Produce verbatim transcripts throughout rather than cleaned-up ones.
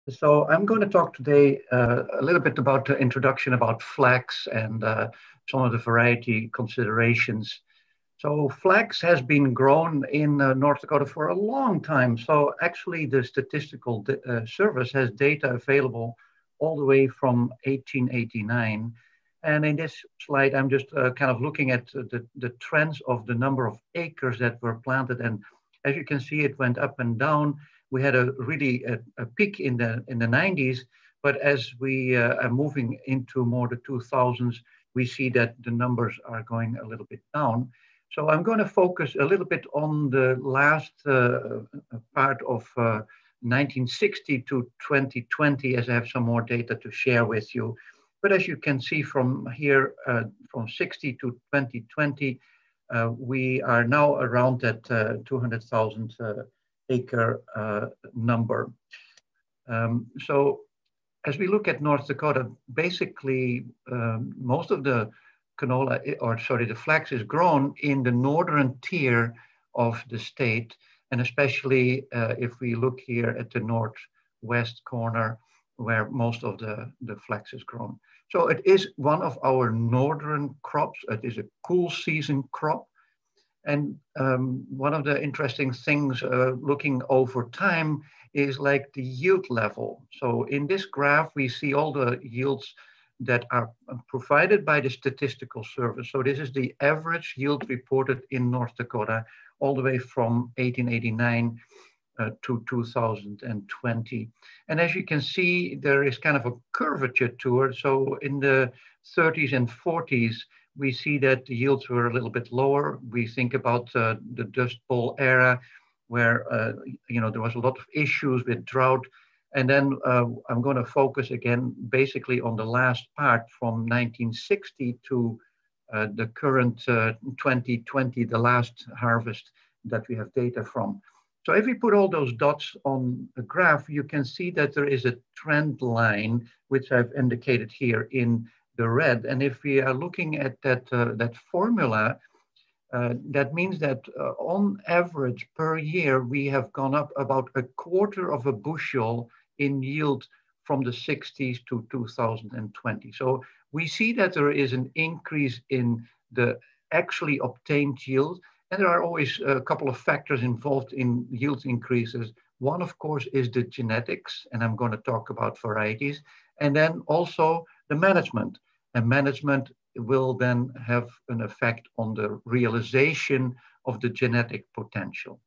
So I'm going to talk today uh, a little bit about the introduction about flax and uh, some of the variety considerations. So flax has been grown in uh, North Dakota for a long time. So actually the Statistical uh, Service has data available all the way from eighteen eighty-nine. And in this slide, I'm just uh, kind of looking at the, the trends of the number of acres that were planted. And as you can see, it went up and down. We had a really a, a peak in the in the nineties, but as we uh, are moving into more the two thousands, we see that the numbers are going a little bit down. So I'm going to focus a little bit on the last uh, part of uh, nineteen sixty to twenty twenty, as I have some more data to share with you. But as you can see from here, uh, from sixty to twenty twenty, uh, we are now around that uh, two hundred thousand uh, acre uh, number. Um, so as we look at North Dakota, basically um, most of the canola, or sorry, the flax is grown in the northern tier of the state, and especially uh, if we look here at the northwest corner where most of the, the flax is grown. So it is one of our northern crops. It is a cool season crop. And um, one of the interesting things uh, looking over time is like the yield level. So in this graph, we see all the yields that are provided by the Statistical Service. So this is the average yield reported in North Dakota all the way from eighteen eighty-nine uh, to two thousand twenty. And as you can see, there is kind of a curvature to it. So in the thirties and forties, we see that the yields were a little bit lower. We think about uh, the Dust Bowl era, where uh, you know there was a lot of issues with drought. And then uh, I'm going to focus again basically on the last part from nineteen sixty to uh, the current uh, twenty twenty, the last harvest that we have data from. So if we put all those dots on a graph, you can see that there is a trend line, which I've indicated here in the red. And if we are looking at that, uh, that formula, uh, that means that uh, on average per year, we have gone up about a quarter of a bushel in yield from the sixties to two thousand twenty. So we see that there is an increase in the actually obtained yield. And there are always a couple of factors involved in yield increases. One, of course, is the genetics, and I'm going to talk about varieties. And then also the management. And management will then have an effect on the realization of the genetic potential.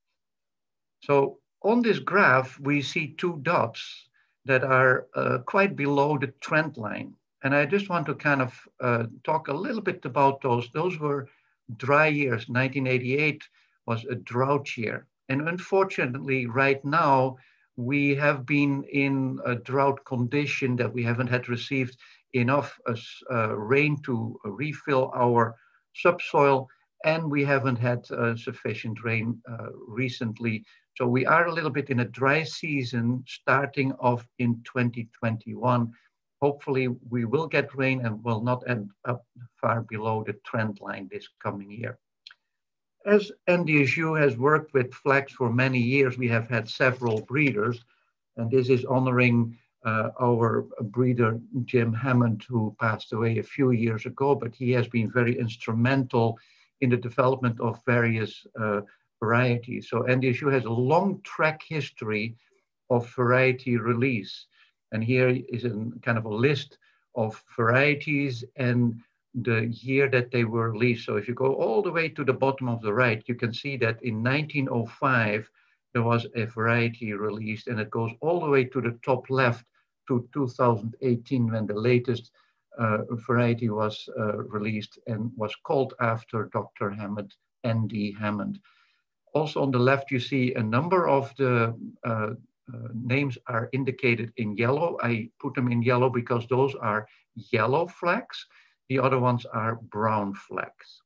So on this graph, we see two dots that are uh, quite below the trend line. And I just want to kind of uh, talk a little bit about those. Those were dry years. nineteen eighty-eight was a drought year. And unfortunately, right now, we have been in a drought condition that we haven't had received enough uh, rain to refill our subsoil, and we haven't had uh, sufficient rain uh, recently. So we are a little bit in a dry season starting off in twenty twenty-one. Hopefully we will get rain and will not end up far below the trend line this coming year. As N D S U has worked with flax for many years, we have had several breeders, and this is honoring uh, our breeder, Jim Hammond, who passed away a few years ago, but he has been very instrumental in the development of various uh, varieties. So N D S U has a long track history of variety release. And here is a kind of a list of varieties and the year that they were released. So if you go all the way to the bottom of the right, you can see that in nineteen oh five, there was a variety released, and it goes all the way to the top left to two thousand eighteen, when the latest uh, variety was uh, released and was called after Doctor Hammond, N D Hammond. Also on the left, you see a number of the uh, uh, names are indicated in yellow. I put them in yellow because those are yellow flax. The other ones are brown flax.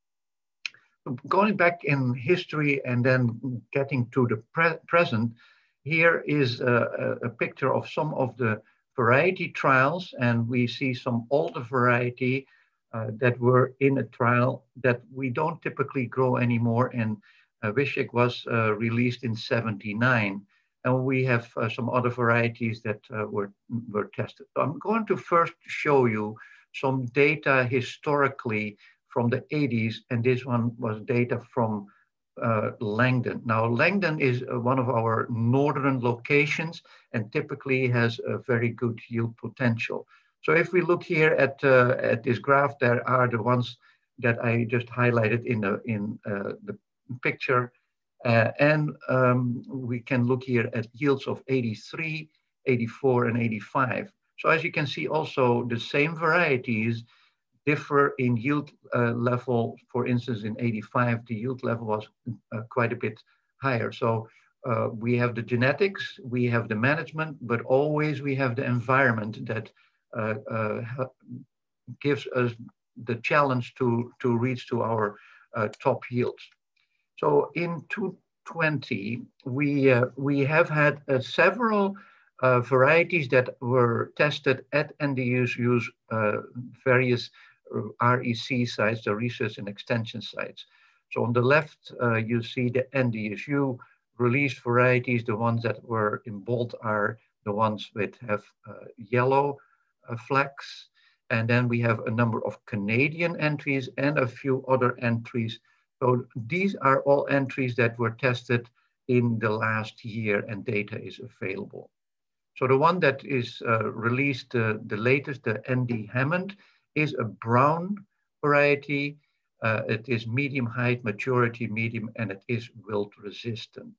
Going back in history and then getting to the pre present, here is a, a picture of some of the variety trials, and we see some older variety uh, that were in a trial that we don't typically grow anymore, and uh, Vishik was uh, released in seventy-nine. and we have uh, some other varieties that uh, were, were tested. So I'm going to first show you some data historically from the eighties, and this one was data from uh, Langdon. Now, Langdon is uh, one of our northern locations and typically has a very good yield potential. So if we look here at, uh, at this graph, there are the ones that I just highlighted in the, in, uh, the picture. Uh, and um, we can look here at yields of eighty-three, eighty-four, and eighty-five. So as you can see also, the same varieties differ in yield uh, level. For instance, in eighty-five, the yield level was uh, quite a bit higher. So uh, we have the genetics, we have the management, but always we have the environment that uh, uh, gives us the challenge to, to reach to our uh, top yields. So in two twenty, we, uh, we have had uh, several uh, varieties that were tested at N D S U's uh, various R E C sites, the research and extension sites. So on the left, uh, you see the N D S U released varieties. The ones that were in bold are the ones that have uh, yellow uh, flags. And then we have a number of Canadian entries and a few other entries. So these are all entries that were tested in the last year and data is available. So the one that is uh, released, uh, the latest, the N D Hammond, is a brown variety. Uh, it is medium height, maturity medium, and it is wilt resistant.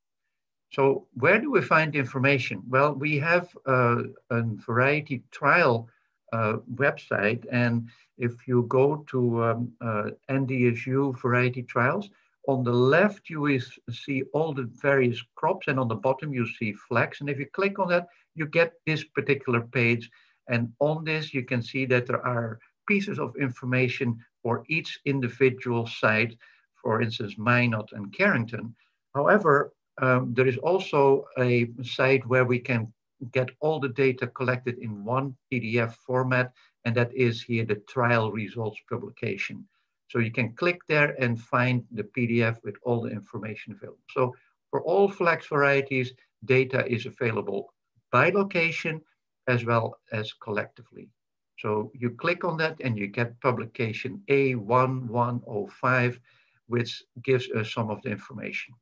So where do we find information? Well, we have uh, a variety trial uh, website, and if you go to um, uh, N D S U variety trials, on the left you will see all the various crops, and on the bottom you see flags. And if you click on that, you get this particular page. And on this, you can see that there are pieces of information for each individual site, for instance, Minot and Carrington. However, um, there is also a site where we can get all the data collected in one P D F format, and that is here the trial results publication. So you can click there and find the P D F with all the information available. So for all flax varieties, data is available by location as well as collectively. So you click on that and you get publication A one one oh five, which gives us some of the information.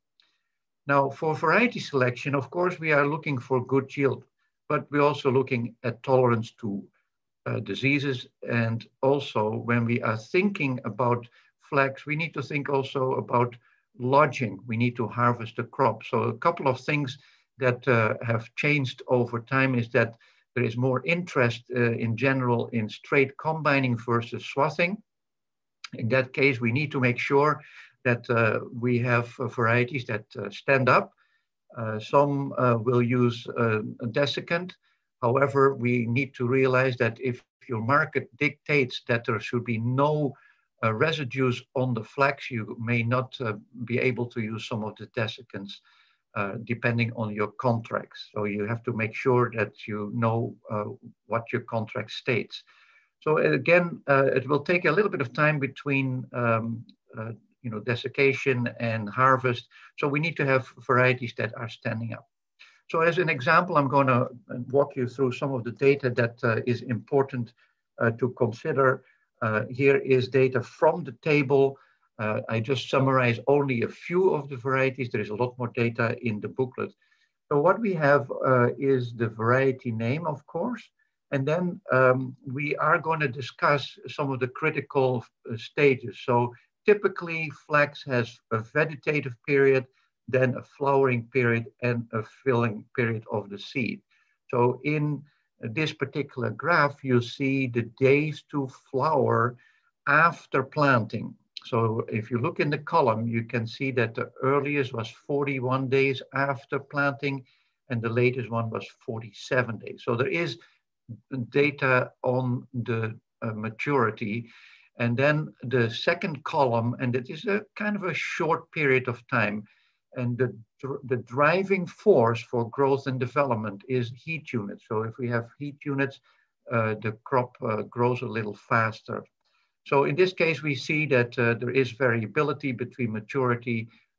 Now for variety selection, of course, we are looking for good yield, but we're also looking at tolerance to uh, diseases. And also when we are thinking about flax, we need to think also about lodging. We need to harvest the crop. So a couple of things that uh, have changed over time is that there is more interest uh, in general in straight combining versus swathing. In that case, we need to make sure that uh, we have uh, varieties that uh, stand up. Uh, some uh, will use uh, a desiccant. However, we need to realize that if your market dictates that there should be no uh, residues on the flax, you may not uh, be able to use some of the desiccants. Uh, depending on your contracts. So you have to make sure that you know uh, what your contract states. So again, uh, it will take a little bit of time between um, uh, you know, desiccation and harvest. So we need to have varieties that are standing up. So as an example, I'm going to walk you through some of the data that uh, is important uh, to consider. Uh, here is data from the table. Uh, I just summarize only a few of the varieties. There is a lot more data in the booklet. So what we have uh, is the variety name, of course, and then um, we are going to discuss some of the critical uh, stages. So typically flax has a vegetative period, then a flowering period, and a filling period of the seed. So in this particular graph, you see the days to flower after planting. So if you look in the column, you can see that the earliest was forty-one days after planting, and the latest one was forty-seven days. So there is data on the uh, maturity. And then the second column, and it is a kind of a short period of time. And the, the driving force for growth and development is heat units. So if we have heat units, uh, the crop uh, grows a little faster. So in this case, we see that uh, there is variability between maturity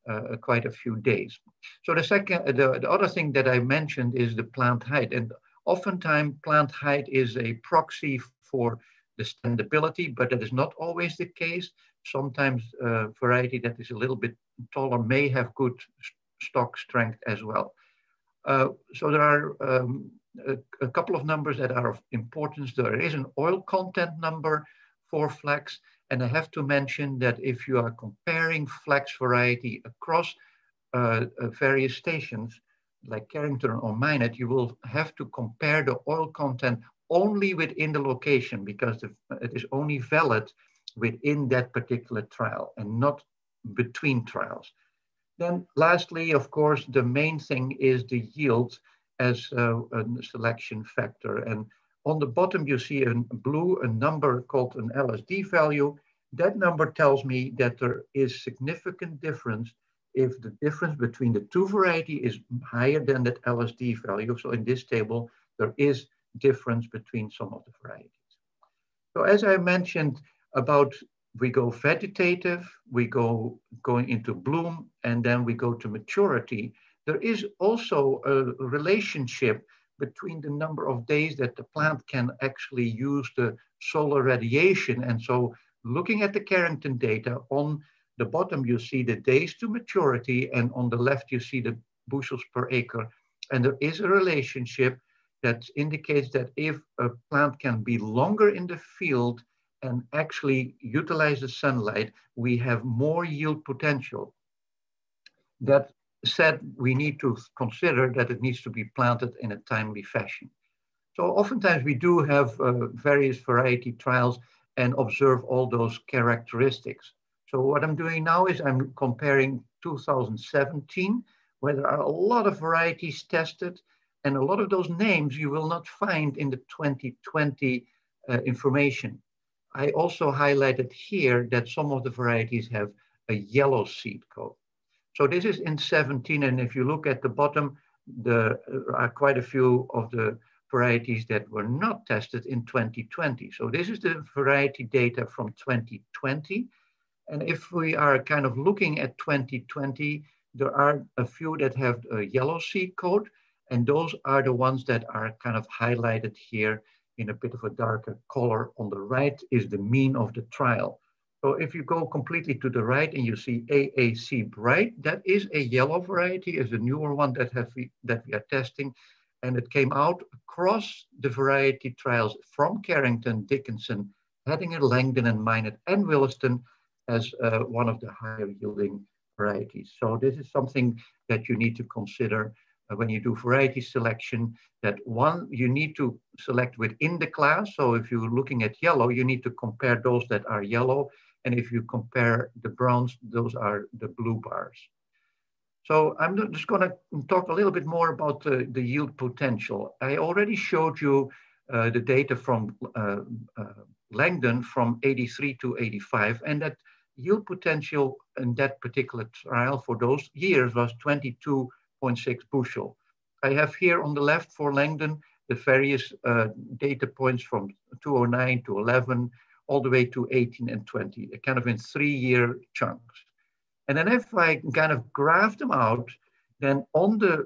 uh, quite a few days. So the second, the, the other thing that I mentioned is the plant height. And oftentimes plant height is a proxy for the standability, but that is not always the case. Sometimes a variety that is a little bit taller may have good stock strength as well. Uh, so there are um, a, a couple of numbers that are of importance. There is an oil content number for flax, and I have to mention that if you are comparing flax variety across uh, uh, various stations, like Carrington or Minot, you will have to compare the oil content only within the location, because the, it is only valid within that particular trial and not between trials. Then lastly, of course, the main thing is the yield as uh, a selection factor. And on the bottom, you see in blue a number called an L S D value. That number tells me that there is significant difference if the difference between the two variety is higher than that L S D value. So in this table, there is difference between some of the varieties. So as I mentioned about, we go vegetative, we go going into bloom, and then we go to maturity. There is also a relationship between the number of days that the plant can actually use the solar radiation. And so looking at the Carrington data, on the bottom you see the days to maturity, and on the left you see the bushels per acre. And there is a relationship that indicates that if a plant can be longer in the field and actually utilize the sunlight, we have more yield potential. That said, we need to consider that it needs to be planted in a timely fashion. So oftentimes we do have uh, various variety trials and observe all those characteristics. So what I'm doing now is I'm comparing two thousand seventeen, where there are a lot of varieties tested, and a lot of those names you will not find in the twenty twenty uh, information. I also highlighted here that some of the varieties have a yellow seed coat. So this is in seventeen, and if you look at the bottom, there are quite a few of the varieties that were not tested in twenty twenty. So this is the variety data from twenty twenty. And if we are kind of looking at twenty twenty, there are a few that have a yellow seed coat, and those are the ones that are kind of highlighted here in a bit of a darker color. On the right is the mean of the trial. So if you go completely to the right and you see A A C Bright, that is a yellow variety, is a newer one that, have we, that we are testing. And it came out across the variety trials from Carrington, Dickinson, Headingley, Langdon, and Minot, and Williston as uh, one of the higher yielding varieties. So this is something that you need to consider uh, when you do variety selection, that one, you need to select within the class. So if you're looking at yellow, you need to compare those that are yellow. And if you compare the browns, those are the blue bars. So I'm just going to talk a little bit more about uh, the yield potential. I already showed you uh, the data from uh, uh, Langdon from eighty-three to eighty-five, and that yield potential in that particular trial for those years was twenty-two point six bushel. I have here on the left for Langdon the various uh, data points from two oh nine to eleven, all the way to eighteen and twenty, kind of in three-year chunks. And then if I kind of graph them out, then on the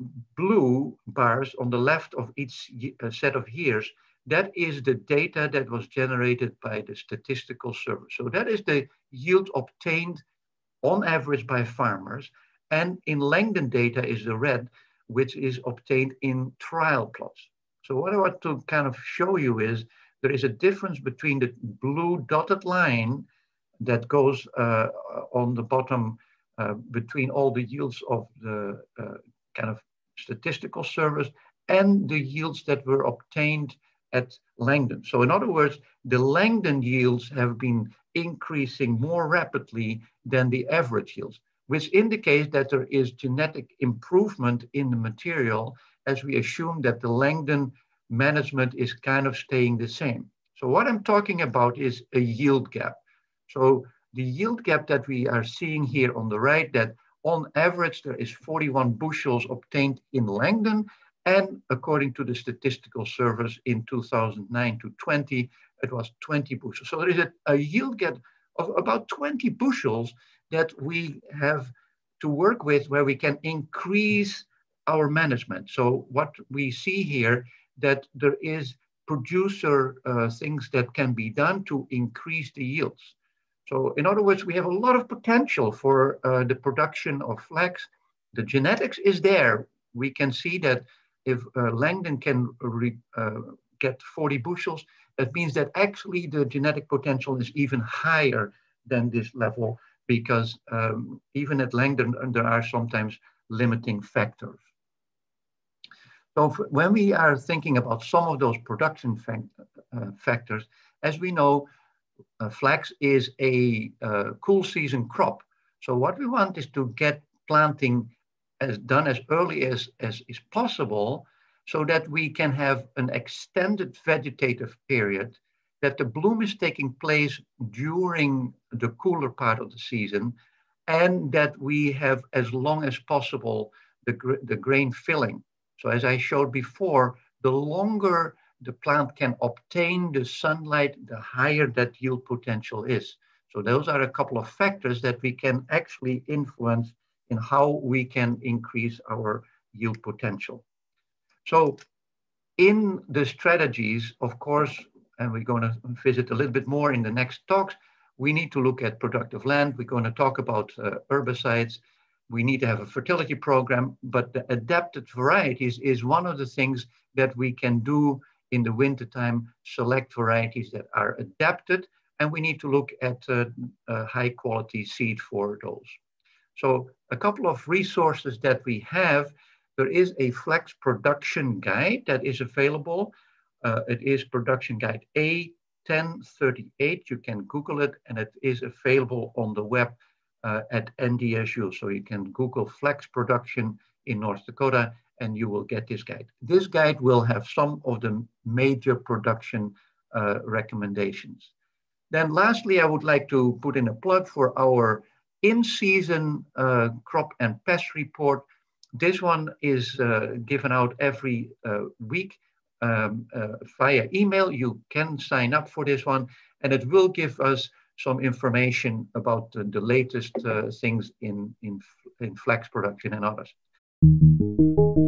blue bars on the left of each uh, set of years, that is the data that was generated by the statistical service. So that is the yield obtained on average by farmers. And in Langdon data is the red, which is obtained in trial plots. So what I want to kind of show you is there is a difference between the blue dotted line that goes uh, on the bottom uh, between all the yields of the uh, kind of statistical service and the yields that were obtained at Langdon. So in other words, the Langdon yields have been increasing more rapidly than the average yields, which indicates that there is genetic improvement in the material, as we assume that the Langdon management is kind of staying the same. So what I'm talking about is a yield gap. So the yield gap that we are seeing here on the right, that on average there is forty-one bushels obtained in Langdon, and according to the statistical service in two thousand nine to twenty, it was twenty bushels. So there is a, a yield gap of about twenty bushels that we have to work with where we can increase our management. So what we see here, that there is producer uh, things that can be done to increase the yields. So in other words, we have a lot of potential for uh, the production of flax. The genetics is there. We can see that if uh, Langdon can re, uh, get forty bushels, that means that actually the genetic potential is even higher than this level, because um, even at Langdon, there are sometimes limiting factors. So when we are thinking about some of those production fact, uh, factors, as we know, uh, flax is a uh, cool season crop. So what we want is to get planting as done as early as, as is possible, so that we can have an extended vegetative period, that the bloom is taking place during the cooler part of the season, and that we have as long as possible the, the grain filling. So as I showed before, the longer the plant can obtain the sunlight, the higher that yield potential is. So those are a couple of factors that we can actually influence in how we can increase our yield potential. So in the strategies, of course, and we're going to visit a little bit more in the next talks, we need to look at productive land. We're going to talk about uh, herbicides. We need to have a fertility program, but the adapted varieties is one of the things that we can do in the wintertime, select varieties that are adapted, and we need to look at uh, uh, high quality seed for those. So a couple of resources that we have, there is a flax production guide that is available. Uh, it is production guide A ten thirty-eight. You can Google it, and it is available on the web uh, at N D S U. So you can Google flax production in North Dakota, and you will get this guide. This guide will have some of the major production uh, recommendations. Then lastly, I would like to put in a plug for our in-season uh, crop and pest report. This one is uh, given out every uh, week um, uh, via email. You can sign up for this one, and it will give us some information about uh, the latest uh, things in, in, in flax production and others.